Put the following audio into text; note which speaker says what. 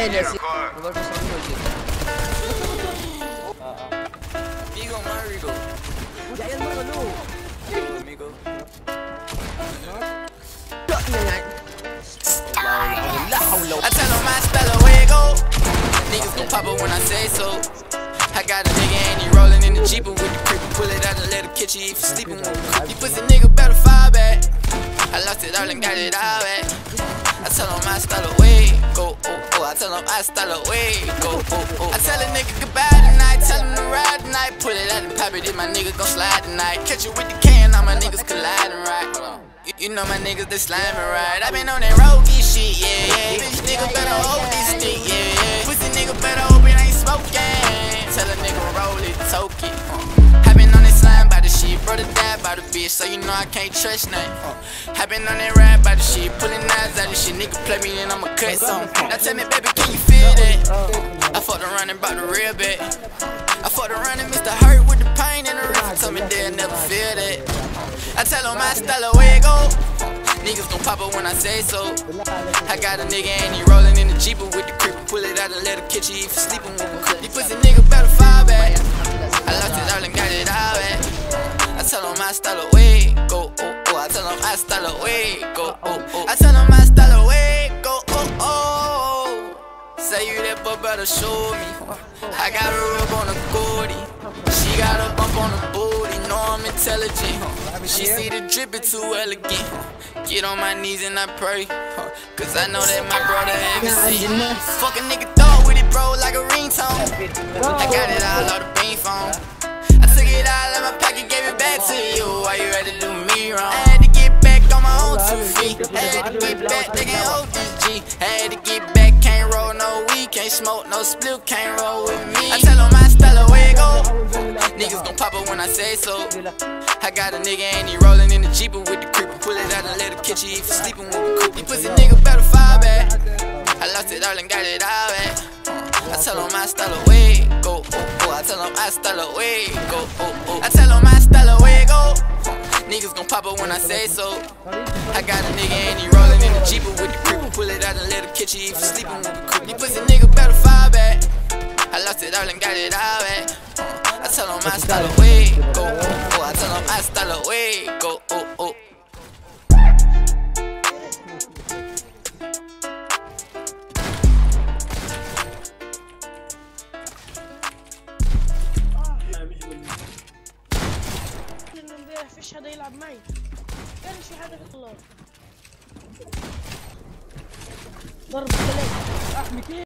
Speaker 1: Enes ya. Baru sambung je.
Speaker 2: Migo Marigo.
Speaker 1: Jangan malu.
Speaker 2: Migo. I tell them I spell a wiggle. Niggas gon' pop up when I say so. I got a nigga and he rollin' in the Jeep with the creeper. Pull it out and let him catch you if you sleepin' with him. You pussy nigga better fall back. I lost it all and got it all back. I tell him I style away, go, oh, oh. I tell him I style away, go, oh, oh. I tell a nigga goodbye tonight, tell him to ride tonight. Pull it out and pop it, then my nigga gon' slide tonight. Catch it with the can, all my niggas colliding right. Hold on. You know my niggas, they sliming right. I been on that roadie shit, yeah, yeah. Bitch nigga better hold this stick, yeah, yeah. Pussy nigga better hope it ain't smoking. Tell a nigga roll it, toke it. I been on that slime by the shit, brother died by the bitch, so you know I can't trust nothing. I been on that ride by the shit, pulling knives out of shit. Nigga play me and I'ma cut some. Now tell me, baby, can you feel that? I fucked around and bought the real bit. I fucked around and missed the hurt with the pain and the reason. Told me they'll never feel that. I tell them I style a wiggle. Niggas gon' pop up when I say so. I got a nigga and he rollin' in the Jeep with the creeper. Pull it out and let him catch you if you sleepin' with him. You pussy nigga better fall back. I lost it all and got it all back. I tell them I style away, go, oh, oh. I tell them I style away, go, oh, oh. I tell them I style away, go, oh, oh. Say you that but better show me. I got a rub on the goldie. She got a bump on the booty. Know I'm intelligent. She see the drip, it too elegant. Get on my knees and I pray. Cause I know that my brother ain't seen. Fuck a nigga thought with it, bro, like a ringtone. I got it all on the beam phone. I took it all out my pocket, gave it back to you. Why you had to do me wrong? I had to get back on my own 2 feet. I had to get back, they can't hold this G. I had to get back, can't roll no weed, can't smoke no split, can't roll with me. I tell them I style a wiggle. Niggas gon' pop up when I say so. I got a nigga and he rollin' in the Jeep with the creeper. Pull it out and let him catch you if you sleepin' with the. You pussy nigga better fall back. I lost it all and got it all back. I tell him I style away, go, oh, oh. I tell him I style away, go, oh, oh. I tell him I style away, go. Niggas gon' pop up when I say so. I got a nigga and he rollin' in the Jeep with the creeper. Pull it out and let him catch you if you sleepin' with the. You pussy nigga better fall back. I lost it all and got it all back. I tell him I style away, go, oh, oh. I tell him I style away, go, oh, oh.
Speaker 3: فيش حدا يلعب معي، كان في حدا يطلع ضرب ثلاثة.